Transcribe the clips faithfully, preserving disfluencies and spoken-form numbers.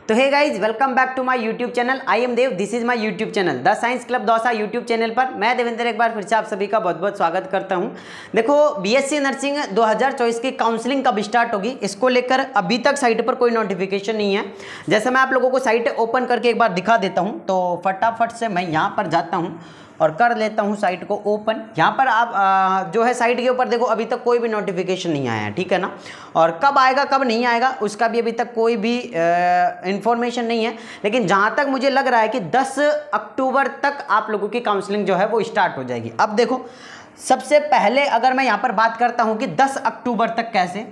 तो hey guys, welcome back to my YouTube channel. I am Dev, this is my YouTube channel the science club Dausa YouTube channel पर मैं देवेंद्र एक बार फिर से आप सभी का बहुत बहुत स्वागत करता हूं। देखो, बीएससी नर्सिंग दो हज़ार चौबीस की काउंसलिंग कब स्टार्ट होगी, इसको लेकर अभी तक साइट पर कोई नोटिफिकेशन नहीं है। जैसे मैं आप लोगों को साइट ओपन करके एक बार दिखा देता हूँ, तो फटाफट से मैं यहाँ पर जाता हूँ और कर लेता हूँ साइट को ओपन। यहाँ पर आप आ, जो है साइट के ऊपर देखो, अभी तक कोई भी नोटिफिकेशन नहीं आया है, ठीक है ना। और कब आएगा कब नहीं आएगा उसका भी अभी तक कोई भी इंफॉर्मेशन नहीं है। लेकिन जहाँ तक मुझे लग रहा है कि दस अक्टूबर तक आप लोगों की काउंसलिंग जो है वो स्टार्ट हो जाएगी। अब देखो, सबसे पहले अगर मैं यहाँ पर बात करता हूँ कि दस अक्टूबर तक कैसे,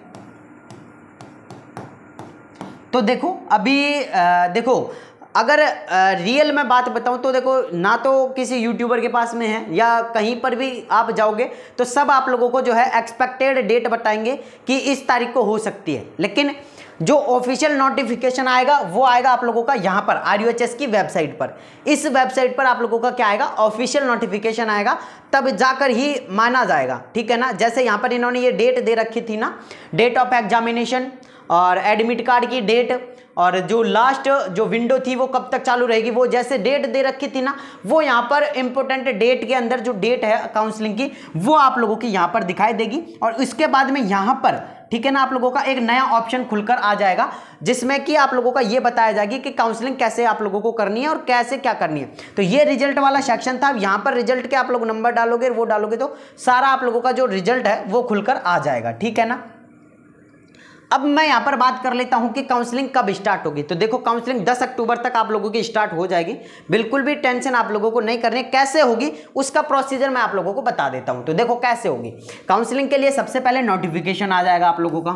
तो देखो अभी आ, देखो अगर रियल में बात बताऊं तो देखो, ना तो किसी यूट्यूबर के पास में है या कहीं पर भी आप जाओगे तो सब आप लोगों को जो है एक्सपेक्टेड डेट बताएंगे कि इस तारीख को हो सकती है। लेकिन जो ऑफिशियल नोटिफिकेशन आएगा वो आएगा आप लोगों का यहाँ पर आर यू एच एस की वेबसाइट पर। इस वेबसाइट पर आप लोगों का क्या आएगा, ऑफिशियल नोटिफिकेशन आएगा, तब जाकर ही माना जाएगा, ठीक है ना। जैसे यहाँ पर इन्होंने ये डेट दे रखी थी ना, डेट ऑफ एग्जामिनेशन और एडमिट कार्ड की डेट, और जो लास्ट जो विंडो थी वो कब तक चालू रहेगी, वो जैसे डेट दे रखी थी ना, वो यहाँ पर इंपॉर्टेंट डेट के अंदर जो डेट है काउंसलिंग की वो आप लोगों की यहाँ पर दिखाई देगी। और इसके बाद में यहाँ पर, ठीक है ना, आप लोगों का एक नया ऑप्शन खुलकर आ जाएगा जिसमें कि आप लोगों का ये बताया जाएगी कि काउंसलिंग कैसे आप लोगों को करनी है और कैसे क्या करनी है। तो ये रिजल्ट वाला सेक्शन था। यहाँ पर रिजल्ट के आप लोग नंबर डालोगे, वो डालोगे तो सारा आप लोगों का जो रिजल्ट है वो खुलकर आ जाएगा, ठीक है ना। अब मैं यहां पर बात कर लेता हूं कि काउंसलिंग कब स्टार्ट होगी। तो देखो, काउंसलिंग दस अक्टूबर तक आप लोगों की स्टार्ट हो जाएगी। बिल्कुल भी टेंशन आप लोगों को नहीं करनी। कैसे होगी उसका प्रोसीजर मैं आप लोगों को बता देता हूं। तो देखो कैसे होगी काउंसलिंग के लिए, सबसे पहले नोटिफिकेशन आ जाएगा आप लोगों का।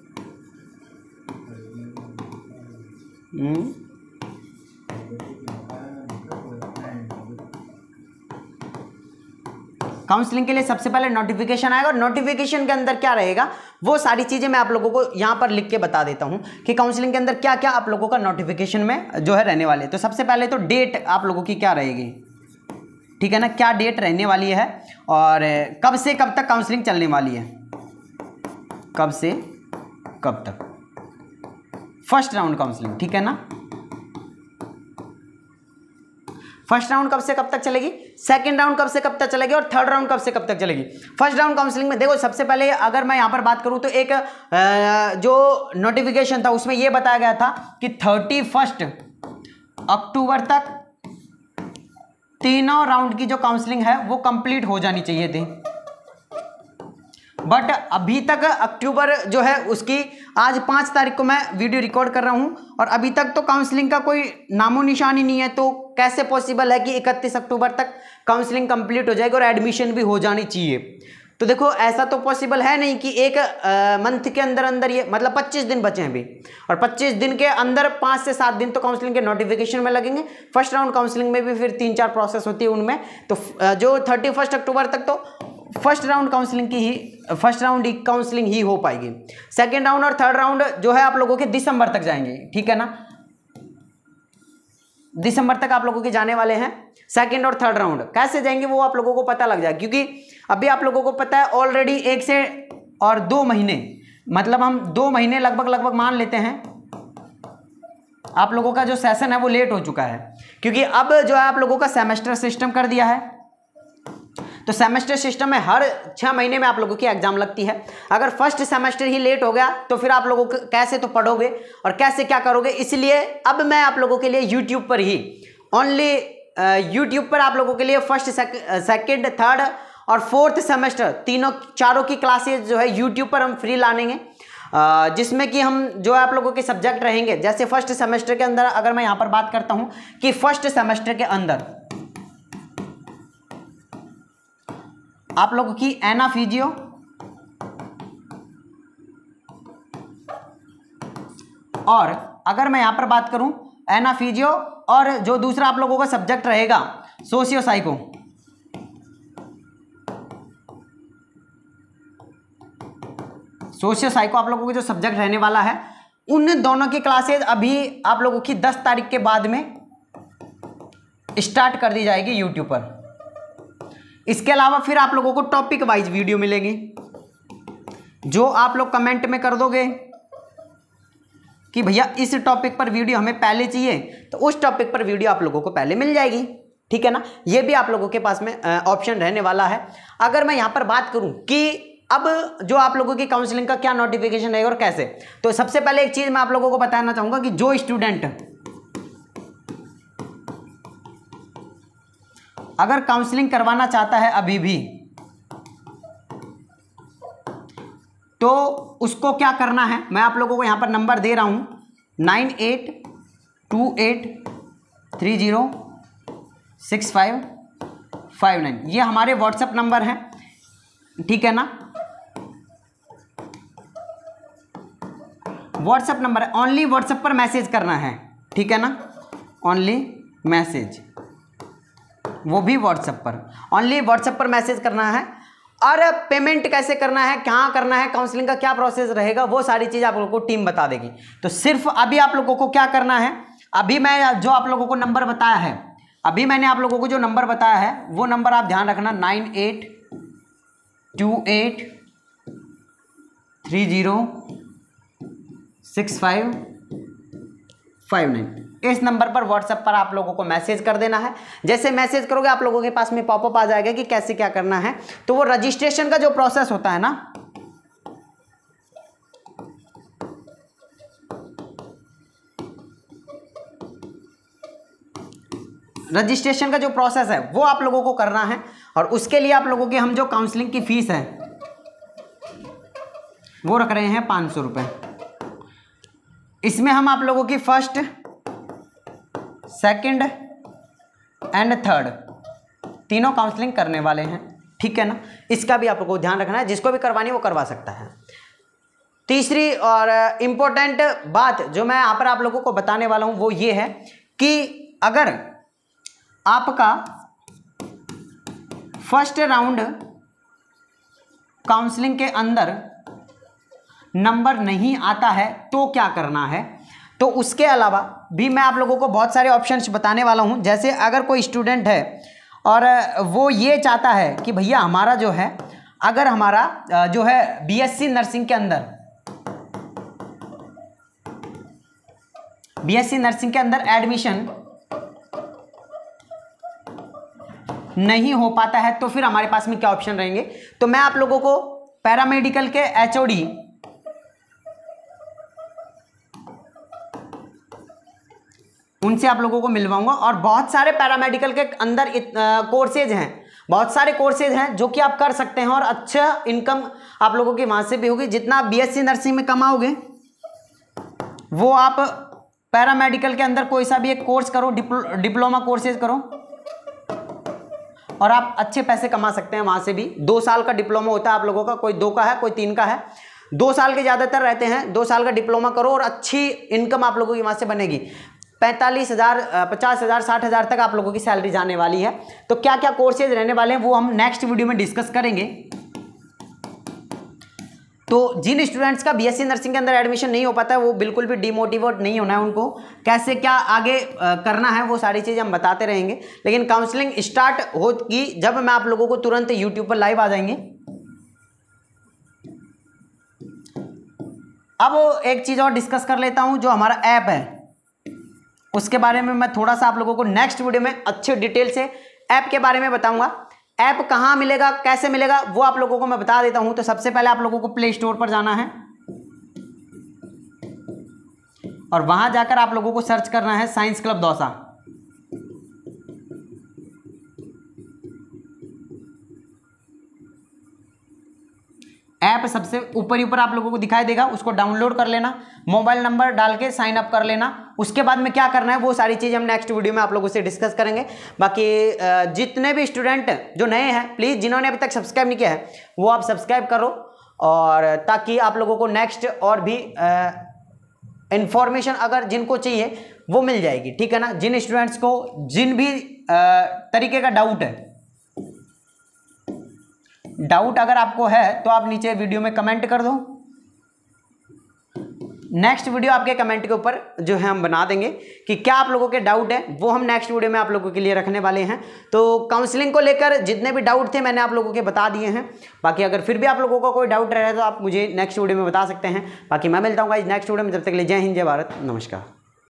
हम्म काउंसलिंग के लिए सबसे पहले नोटिफिकेशन आएगा, और नोटिफिकेशन के अंदर क्या रहेगा वो सारी चीजें मैं आप लोगों को यहां पर लिख के बता देता हूं कि काउंसलिंग के अंदर क्या क्या आप लोगों का नोटिफिकेशन में जो है रहने वाले है। तो सबसे पहले तो डेट आप लोगों की क्या रहेगी, ठीक है ना, क्या डेट रहने वाली है और कब से कब तक काउंसलिंग चलने वाली है, कब से कब तक। फर्स्ट राउंड काउंसलिंग, ठीक है ना, फर्स्ट राउंड कब से कब तक चलेगी, सेकंड राउंड कब से कब तक चलेगी, और थर्ड राउंड कब से कब तक चलेगी। फर्स्ट राउंड काउंसलिंग में देखो, सबसे पहले अगर मैं यहां पर बात करूं तो एक जो नोटिफिकेशन था उसमें यह बताया गया था कि थर्टी फर्स्ट अक्टूबर तक तीनों राउंड की जो काउंसलिंग है वो कंप्लीट हो जानी चाहिए थी। बट अभी तक अक्टूबर जो है उसकी, आज पाँच तारीख को मैं वीडियो रिकॉर्ड कर रहा हूं और अभी तक तो काउंसलिंग का कोई नामो निशान ही नहीं है। तो कैसे पॉसिबल है कि इकतीस अक्टूबर तक काउंसलिंग कंप्लीट हो जाएगी और एडमिशन भी हो जानी चाहिए। तो देखो, ऐसा तो पॉसिबल है नहीं कि एक मंथ के अंदर अंदर ये, मतलब पच्चीस दिन बचे हैं अभी, और पच्चीस दिन के अंदर पाँच से सात दिन तो काउंसलिंग के नोटिफिकेशन में लगेंगे। फर्स्ट राउंड काउंसलिंग में भी फिर तीन चार प्रोसेस होती है उनमें। तो जो थर्टी फर्स्ट अक्टूबर तक तो फर्स्ट राउंड काउंसलिंग की ही फर्स्ट राउंड काउंसलिंग ही हो पाएगी। सेकेंड राउंड और थर्ड राउंड जो है आप लोगों के दिसंबर तक जाएंगे, ठीक है ना, दिसंबर तक आप लोगों के जाने वाले हैं। सेकंड और थर्ड राउंड कैसे जाएंगे वो आप लोगों को पता लग जाएगा, क्योंकि अभी आप लोगों को पता है ऑलरेडी एक से और दो महीने, मतलब हम दो महीने लगभग लगभग मान लेते हैं आप लोगों का जो सेशन है वो लेट हो चुका है, क्योंकि अब जो है आप लोगों का सेमेस्टर सिस्टम कर दिया है। तो सेमेस्टर सिस्टम में हर छह महीने में आप लोगों की एग्जाम लगती है। अगर फर्स्ट सेमेस्टर ही लेट हो गया तो फिर आप लोगों को कैसे तो पढ़ोगे और कैसे क्या करोगे। इसलिए अब मैं आप लोगों के लिए यूट्यूब पर ही, ओनली यूट्यूब पर आप लोगों के लिए फर्स्ट सेकेंड थर्ड और फोर्थ सेमेस्टर तीनों चारों की क्लासेज जो है यूट्यूब पर हम फ्री लानेंगे, जिसमें कि हम जो है आप लोगों के सब्जेक्ट रहेंगे। जैसे फर्स्ट सेमेस्टर के अंदर अगर मैं यहाँ पर बात करता हूँ कि फर्स्ट सेमेस्टर के अंदर आप लोगों की एनाफिजियो, और अगर मैं यहां पर बात करूं एनाफिजियो, और जो दूसरा आप लोगों का सब्जेक्ट रहेगा सोशियो साइको, सोशियो साइको आप लोगों के जो सब्जेक्ट रहने वाला है, उन दोनों की क्लासेज अभी आप लोगों की दस तारीख के बाद में स्टार्ट कर दी जाएगी यूट्यूब पर। इसके अलावा फिर आप लोगों को टॉपिक वाइज वीडियो मिलेंगे, जो आप लोग कमेंट में कर दोगे कि भैया इस टॉपिक पर वीडियो हमें पहले चाहिए, तो उस टॉपिक पर वीडियो आप लोगों को पहले मिल जाएगी, ठीक है ना। ये भी आप लोगों के पास में ऑप्शन रहने वाला है। अगर मैं यहाँ पर बात करूँ कि अब जो आप लोगों की काउंसलिंग का क्या नोटिफिकेशन रहेगा और कैसे, तो सबसे पहले एक चीज़ मैं आप लोगों को बताना चाहूँगा कि जो स्टूडेंट अगर काउंसलिंग करवाना चाहता है अभी भी, तो उसको क्या करना है, मैं आप लोगों को यहाँ पर नंबर दे रहा हूँ nine eight two eight three zero six five five nine, ये हमारे व्हाट्सएप नंबर हैं, ठीक है ना। व्हाट्सएप नंबर है, ओनली व्हाट्सएप पर मैसेज करना है, ठीक है ना, ओनली मैसेज, वो भी व्हाट्सएप पर, ओनली व्हाट्सएप पर मैसेज करना है। और पेमेंट कैसे करना है, कहाँ करना है, काउंसलिंग का क्या प्रोसेस रहेगा, वो सारी चीज़ आप लोगों को टीम बता देगी। तो सिर्फ अभी आप लोगों को क्या करना है, अभी मैं जो आप लोगों को नंबर बताया है, अभी मैंने आप लोगों को जो नंबर बताया है वो नंबर आप ध्यान रखना, nine eight two eight three zero six five five nine, इस नंबर पर व्हाट्सएप पर आप लोगों को मैसेज कर देना है। जैसे मैसेज करोगे आप लोगों के पास में पॉपअप आ जाएगा कि कैसे क्या करना है। तो वो रजिस्ट्रेशन का जो प्रोसेस होता है ना, रजिस्ट्रेशन का जो प्रोसेस है वो आप लोगों को करना है। और उसके लिए आप लोगों की हम जो काउंसलिंग की फीस है वो रख रहे हैं पाँच सौ रुपये। इसमें हम आप लोगों की फर्स्ट, सेकंड एंड थर्ड तीनों काउंसलिंग करने वाले हैं, ठीक है ना। इसका भी आप लोगों को ध्यान रखना है, जिसको भी करवानी वो करवा सकता है। तीसरी और इम्पोर्टेंट बात जो मैं यहाँ पर आप लोगों को बताने वाला हूँ वो ये है कि अगर आपका फर्स्ट राउंड काउंसलिंग के अंदर नंबर नहीं आता है तो क्या करना है, तो उसके अलावा भी मैं आप लोगों को बहुत सारे ऑप्शंस बताने वाला हूं। जैसे अगर कोई स्टूडेंट है और वो ये चाहता है कि भैया हमारा जो है, अगर हमारा जो है बीएससी नर्सिंग के अंदर बीएससी नर्सिंग के अंदर एडमिशन नहीं हो पाता है, तो फिर हमारे पास में क्या ऑप्शन रहेंगे, तो मैं आप लोगों को पैरामेडिकल के एचओडी उनसे आप लोगों को मिलवाऊंगा। और बहुत सारे पैरामेडिकल के अंदर कोर्सेज हैं, बहुत सारे कोर्सेज हैं जो कि आप कर सकते हैं और अच्छा इनकम आप लोगों की वहाँ से भी होगी। जितना बीएससी नर्सिंग में कमाओगे वो आप पैरामेडिकल के अंदर कोई सा भी एक कोर्स करो, डिप्लो, डिप्लोमा कोर्सेज करो और आप अच्छे पैसे कमा सकते हैं वहाँ से भी। दो साल का डिप्लोमा होता है आप लोगों का, कोई दो का है कोई तीन का है, दो साल के ज़्यादातर रहते हैं। दो साल का डिप्लोमा करो और अच्छी इनकम आप लोगों की वहाँ से बनेगी। पैंतालीस हज़ार पचास हज़ार साठ हज़ार तक आप लोगों की सैलरी जाने वाली है। तो क्या क्या कोर्सेज रहने वाले हैं वो हम नेक्स्ट वीडियो में डिस्कस करेंगे। तो जिन स्टूडेंट्स का बीएससी नर्सिंग के अंदर एडमिशन नहीं हो पाता है वो बिल्कुल भी डिमोटिवेट नहीं होना है, उनको कैसे क्या आगे करना है वो सारी चीज़ें हम बताते रहेंगे। लेकिन काउंसलिंग स्टार्ट होगी जब मैं आप लोगों को तुरंत यूट्यूब पर लाइव आ जाएंगे। अब एक चीज़ और डिस्कस कर लेता हूं, जो हमारा ऐप है उसके बारे में मैं थोड़ा सा आप लोगों को नेक्स्ट वीडियो में अच्छे डिटेल से ऐप के बारे में बताऊंगा। ऐप कहाँ मिलेगा, कैसे मिलेगा, वो आप लोगों को मैं बता देता हूं। तो सबसे पहले आप लोगों को प्ले स्टोर पर जाना है और वहां जाकर आप लोगों को सर्च करना है साइंस क्लब दौसा। ऐप सबसे ऊपर ही ऊपर आप लोगों को दिखाई देगा, उसको डाउनलोड कर लेना, मोबाइल नंबर डाल के साइन अप कर लेना। उसके बाद में क्या करना है वो सारी चीज़ हम नेक्स्ट वीडियो में आप लोगों से डिस्कस करेंगे। बाकी जितने भी स्टूडेंट जो नए हैं प्लीज़ जिन्होंने अभी तक सब्सक्राइब नहीं किया है वो आप सब्सक्राइब करो, और ताकि आप लोगों को नेक्स्ट और भी इंफॉर्मेशन अगर जिनको चाहिए वो मिल जाएगी, ठीक है ना। जिन स्टूडेंट्स को जिन भी आ, तरीके का डाउट है डाउट अगर आपको है तो आप नीचे वीडियो में कमेंट कर दो। नेक्स्ट वीडियो आपके कमेंट के ऊपर जो है हम बना देंगे कि क्या आप लोगों के डाउट है, वो हम नेक्स्ट वीडियो में आप लोगों के लिए रखने वाले हैं। तो काउंसलिंग को लेकर जितने भी डाउट थे मैंने आप लोगों के बता दिए हैं। बाकी अगर फिर भी आप लोगों को कोई डाउट रहे तो आप मुझे नेक्स्ट वीडियो में बता सकते हैं। बाकी मैं मिलता हूँ गाइस नेक्स्ट वीडियो में, जब तक के लिए जय हिंद, जय भारत, नमस्कार।